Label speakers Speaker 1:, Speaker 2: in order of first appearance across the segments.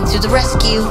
Speaker 1: coming to the rescue.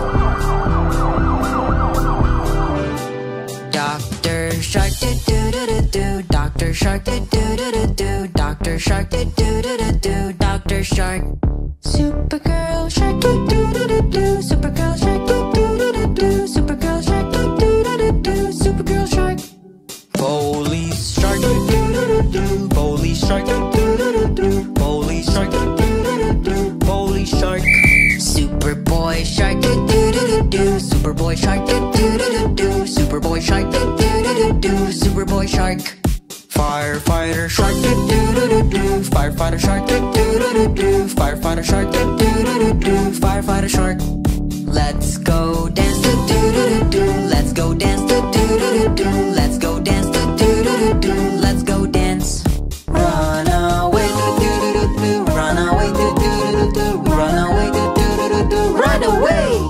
Speaker 1: Dr. Shark do-do-do-do-do, Dr. Shark do-do-do-do-do, Dr. Shark do-do-do-do-do, Dr. Shark. Supergirl Shark do-do-do-do-do, Supergirl Shark do-do-do-do-do, Supergirl Shark do-do-do-do-do, Supergirl Shark. Police Shark do-do-do-do-do, Police Shark do-do-do-do-do, Police Shark do-do-do-do-do, Police Shark. Superboy Shark do-do-do-do-do, Superboy Shark do-do-do-do-do, Superboy Shark do-do-do-do-do, Superboy Shark. Firefighter Shark do-do-do-do-do, Firefighter Shark do-do-do-do-do, Firefighter Shark do-do-do-do-do, Firefighter Shark. Let's go dance do-do-do-do-do, let's go dance do-do-do-do-do, let's go dance do-do-do-do-do, let's go dance. Run away do-do-do-do-do, run away do-do-do-do-do, run away do-do-do-do-do, run away.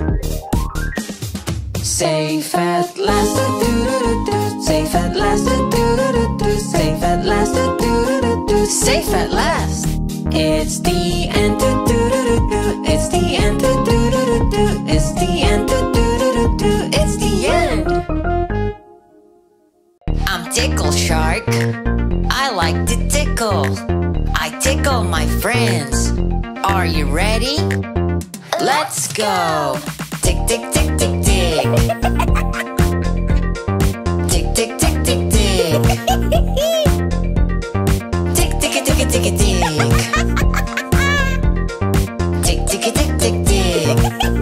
Speaker 1: Safe at last do-do-do-do, safe at last do-do-do-do, safe at last do-do-do-do, safe at last. It's the end do-do-do-do, it's the end do-do-do-do, it's the end do-do-do-do, it's the end. I'm Tickle Shark. I like to tickle. I tickle my friends. Are you ready? Let's go. Tick, tick, tick, tick, tick. Tick, tick, tick, tick, tick. Tick, tick, tick, tick, tick, tick. Tick, tick, tick, tick, tick.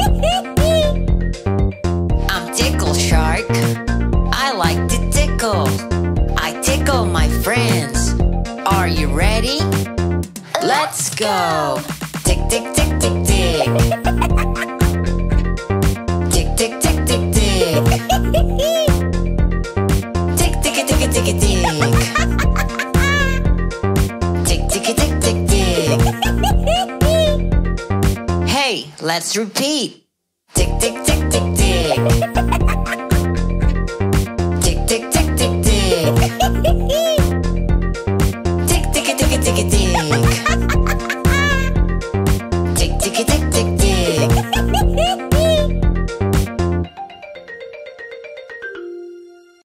Speaker 1: I'm Tickle Shark. I like to tickle. I tickle my friends. Are you ready? Let's go. Tick, tick, tick, tick, tick. Tick, tick, tick, tick, tick. Tick, tick, tick, tick, tick. Tick, tick, tick, tick, tick. Hey, let's repeat. Tick, tick, tick, tick, tick. Tick, tick, tick, tick, tick. Tick, tick, tick, tick, tick.